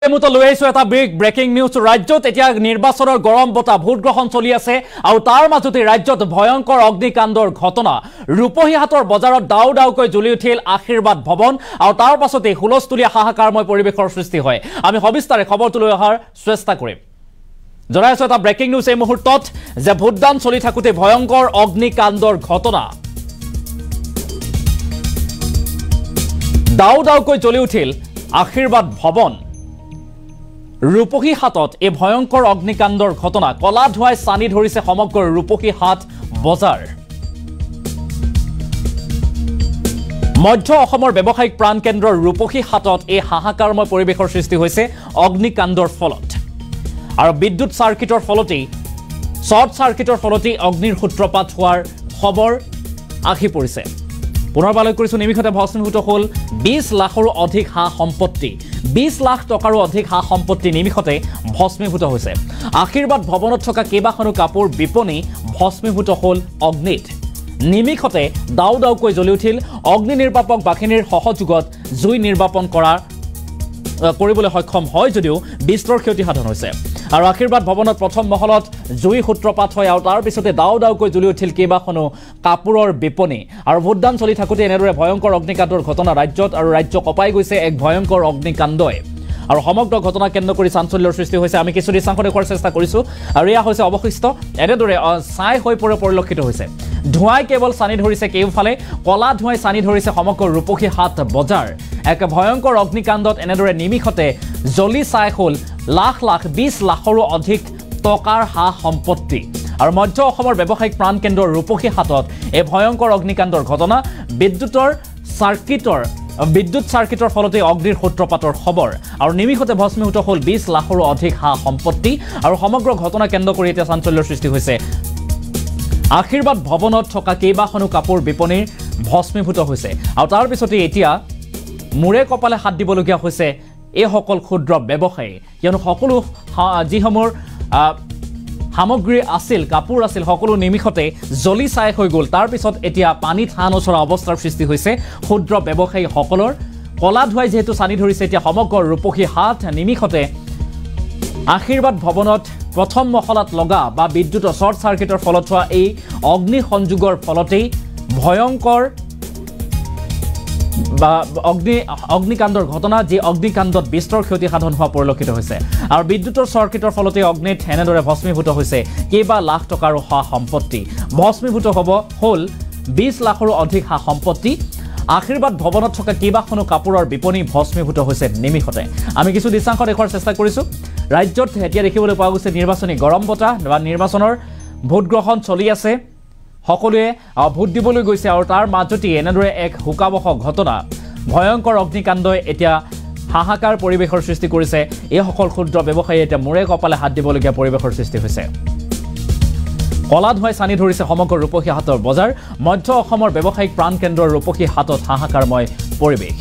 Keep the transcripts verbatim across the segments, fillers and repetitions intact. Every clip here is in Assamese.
মুহূৰ্তত লৈ আহিছো এটা বিগ ব্ৰেকিং নিউজ ৰাজ্যত এতিয়া নিৰ্বাচনৰ গৰম বতা ভোট গ্ৰহণ চলি আছে আৰু তাৰ মাজতে ৰাজ্যত ভয়ংকৰ অগ্নিকাণ্ডৰ ঘটনা ৰূপহীহাটৰ বজাৰত ডাউ ডাউকৈ জ্বলি উঠিল আশীৰ্বাদ ভৱন আৰু তাৰ পাছতে হুলস্থুলীয়া হাহাকাৰময় পৰিৱেশৰ সৃষ্টি হয় আমি সবিস্তাৰে খবৰটো লৈ অহাৰ চেষ্টা কৰিম জনাইছো এটা ব্ৰেকিং নিউজ এই মুহূৰ্তত যে ভোটদান চলি থাকোতে ভয়ংকৰ অগ্নিকাণ্ডৰ ঘটনা ডাউ ডাউকৈ জ্বলি উঠিল আশীৰ্বাদ ভৱন ৰূপহীহাটত এই ভয়ংকৰ অগ্নিকাণ্ডৰ ঘটনা কলা ধুৱাই সানি ধৰিছে সমগ্ৰ ৰূপহীহাট বজাৰ মধ্য অসমৰ ব্যৱসায়িক প্ৰাণ কেন্দ্ৰৰ ৰূপহীহাটত এই হাহাকাৰময় পৰিৱেশৰ সৃষ্টি হৈছে অগ্নিকাণ্ডৰ ফলত আৰু বিদ্যুৎ সাৰ্কিটৰ ফলতেই শৰ্ট সাৰ্কিটৰ ফলতেই অগ্নিৰ সূত্ৰপাত হোৱাৰ খবৰ আহি পৰিছে পুনৰবালৈ কৰিছো নিমিষতে ভস্মীভূত হল বিশ লাখৰো অধিক হা সম্পত্তি বিশ লাখ টকাৰো অধিক হা সম্পত্তি নিমিষতে ভস্মীভূত হৈছে আশীৰ্বাদ ভৱনত থকা কেইবাখনো কাপোৰ বিপণী ভস্মীভূত হল অগ্নিত নিমিষতে ডাউ ডাউকৈ জ্বলি উঠিল অগ্নি নিৰ্বাপক বাহিনীৰ সহযোগত জুই নিৰ্বাপন কৰাৰ কৰিবলৈ সক্ষম হয় যদিও বিস্তৰ ক্ষতি সাধন হৈছে আৰু আশীৰ্বাদ ভৱনত প্ৰথম মহলত জুই সূত্ৰপাত হয় আৰু তাৰ পিছতে ডাউ ডাউকৈ জ্বলি উঠিল কেইবাখনো কাপোৰৰ বিপণী আৰু ভোটদান চলি থাকোতে এনেদৰে ভয়ংকৰ অগ্নিকাণ্ডৰ ঘটনা ৰাজ্যত আৰু ৰাজ্য কপাই গৈছে এক ভয়ংকৰ অগ্নিকাণ্ডই আৰু সমগ্ৰ ঘটনা কেন্দ্ৰ কৰি চাঞ্চল্যৰ সৃষ্টি হৈছে আমি কিছু দৃশ্যাংশ দেখুৱাৰ চেষ্টা কৰিছো আৰু এয়া হৈছে অৱশিষ্ট এনেদৰে ছাই হৈ পৰে পৰিলক্ষিত হৈছে ধুৱাই কেৱল সানি ধৰিছে কেউফালে কলা ধুৱাই সানি ধৰিছে সমগ্ৰ ৰূপহীহাট বজাৰ এক ভয়ংকৰ অগ্নিকাণ্ডত এনেদৰে নিমিষতে জ্বলি ছাই হ'ল লাখ লাখ বিশ লাখৰো অধিক টকাৰ হা সম্পত্তি আৰু মধ্য অসমৰ ব্যৱসায়িক প্ৰাণ কেন্দ্ৰৰ ৰূপহীহাটত এই ভয়ংকৰ অগ্নিকাণ্ডৰ ঘটনা বিদ্যুতৰ সাৰ্কিটৰ বিদ্যুৎ সাৰ্কিটৰ ফলতে অগ্নিৰ সূত্ৰপাতৰ খবৰ আৰু নিমিষতে ভস্মীভূত হল বিশ লাখৰো অধিক হা সম্পত্তি আৰু সমগ্ৰ ঘটনা কেন্দ্ৰ কৰি এতিয়া চাঞ্চল্যৰ সৃষ্টি হৈছে আশীৰ্বাদ ভৱনত থকা কেইবাখনো কাপোৰ বিপণীৰ ভস্মীভূত হৈছে আৰু তাৰ পিছতে এতিয়া মুৰে কপালে হাত দিবলগীয়া হৈছে এই সকল ক্ষুদ্ৰ ব্যৱসায়ী কিয়নো সকলো যিসমূহ সামগ্ৰী আছিল কাপোৰ আছিল সকলো নিমিষতে জ্বলি ছাই হৈ গ'ল তাৰ পিছত এতিয়া পানী থান ওচৰৰ অৱস্থাৰ সৃষ্টি হৈছে ক্ষুদ্ৰ ব্যৱসায়ী সকলৰ কলা ধুৱাই যেহেতু সানি ধৰিছে এতিয়া সমগ্ৰ ৰূপহীহাট নিমিষতে আশীৰ্বাদ ভৱনত প্ৰথম মহলাত লগা বা বিদ্যুৎ শৰ্ট সাৰ্কিটৰ ফলত হোৱা এই অগ্নি সংযোগৰ ফলতেই ভয়ংকৰ বা অগ্নি অগ্নিকাণ্ডৰ ঘটনা যি অগ্নিকাণ্ডত বিস্তৰ ক্ষতি সাধন হোৱা পৰিলক্ষিত হৈছে আৰু বিদ্যুতৰ সাৰ্কিটৰ ফলতে অগ্নিত এনেদৰে ভস্মীভূত হৈছে কেইবা লাখ টকাৰো হা সম্পত্তি ভস্মীভূত হ'ব হ'ল বিশ লাখৰো অধিক হা সম্পত্তি আশীৰ্বাদ ভৱনত থকা কেইবাখনো কাপোৰৰ বিপণী ভস্মীভূত হৈছে নিমিষতে আমি কিছু দৃশ্যাংশ দেখুৱাৰ চেষ্টা কৰিছো ৰাজ্যত এতিয়া দেখিবলৈ পোৱা গৈছে নিৰ্বাচনী গৰম বতা বা নিৰ্বাচনৰ ভোট গ্ৰহণ চলি আছে সকলোৱে ভোট দিবলৈ গৈছে আৰু তাৰ মাজতে এনেদৰে এক হুকাবহ ঘটনা ভয়ংকৰ অগ্নিকাণ্ডই এতিয়া হাহাকাৰ পৰিৱেশৰ সৃষ্টি কৰিছে এই সকল ক্ষুদ্ৰ ব্যৱসায়ী এতিয়া মুৰে কপালে হাত দিবলগীয়া পৰিৱেশৰ সৃষ্টি হৈছে কলা ধুৱাই সানি ধৰিছে সমগ্ৰ ৰূপহীহাটৰ বজাৰ মধ্য অসমৰ ব্যৱসায়িক প্ৰাণ কেন্দ্ৰৰ ৰূপহীহাটত হাহাকাৰময় পৰিৱেশ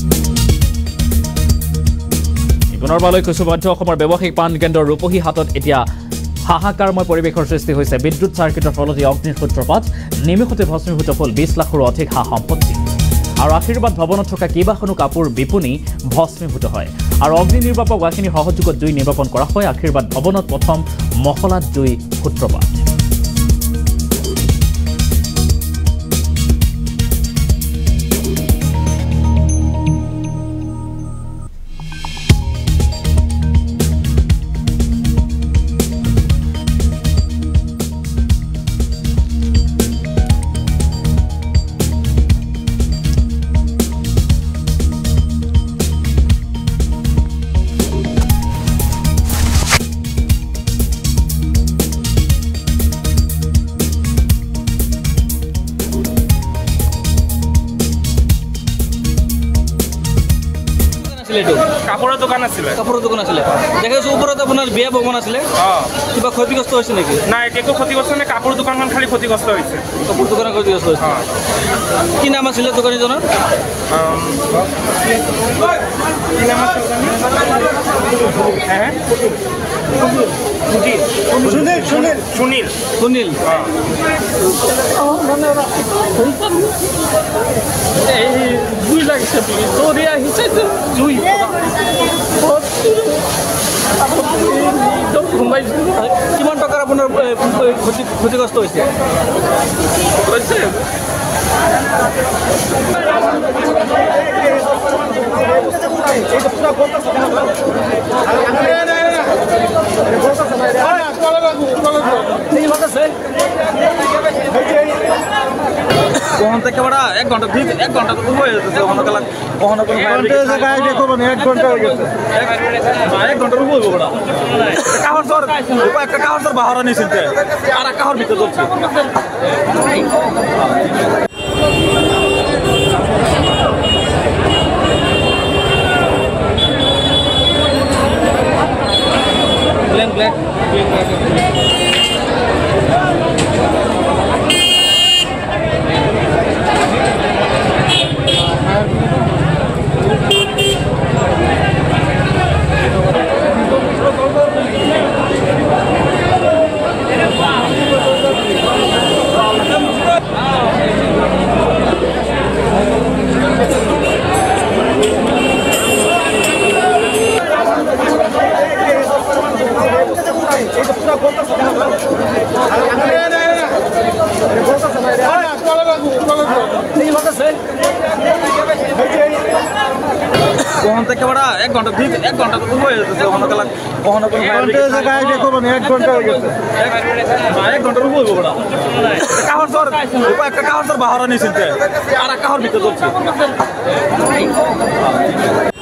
পুনৰবালৈ কৈছো মধ্য অসমৰ ব্যৱসায়িক প্ৰাণ কেন্দ্ৰৰ ৰূপহীহাটত এতিয়া হাহাকাৰময় পৰিৱেশৰ সৃষ্টি হৈছে বিদ্যুৎ সাৰ্কিটৰ ফলতে অগ্নিৰ সূত্ৰপাত নিমিষতে ভস্মীভূত হ'ল বিশ লাখৰো অধিক হা সম্পত্তি আৰু আশীৰ্বাদ ভৱনত থকা কেইবাখনো কাপোৰ বিপণী ভস্মীভূত হয় আৰু অগ্নি নিৰ্বাপক বাহিনীৰ সহযোগত জুই নিৰ্বাপন কৰা হয় আশীৰ্বাদ ভৱনত প্ৰথম মহলাত জুই সূত্ৰপাত কাপোৰৰ দোকান আছিলে কাপোৰৰ দোকান আছিলে দেখাইছো ওপৰত আপোনাৰ বিয়া ভৱন আছিলে কিবা ক্ষতিগ্ৰস্ত হৈছে নেকি নাই একো ক্ষতিগ্ৰস্ত নাই কাপোৰ দোকানখন খালি ক্ষতিগ্ৰস্ত হৈছে কাপোৰ দোকান ক্ষতিগ্ৰস্ত হৈছে কি নাম আছিলে দোকানীজনৰ কি নাম আছিল সুনীল সুনীল সুনীল সুনীল এই দুই লাগিছে দৌৰি আহিছে জুই কিমান টকাৰ আপোনাৰ এ, ক্ষতি ক্ষতিগ্ৰস্ত হৈছে কখন থেকে বড়া এক ঘন্টা দুই এক ঘন্টা তো হয়ে যেতেছে কখনো কালা কখনো কোনো জায়গায় দেখো মানে এক ঘন্টা হয়ে গেছে এক ঘন্টা রুম বলবো বড়া কাহর সর একটা কাহর সর বাহারা নিছেন আর এক কাহর ভিতর চলছে ব্ল্যাক ব্ল্যাক কখন থেকে বড়া এক ঘন্টা দুই এক ঘন্টা তো হয়ে যেতেছে কখনো কালা কখনো কোনো জায়গায় দেখো মানে এক ঘন্টা হয়ে গেছে এক ঘন্টা রুম বলবো বড়া কাহর সর একটা কাহর সর বাহারা নিছেন আর এক কাহর ভিতর চলছে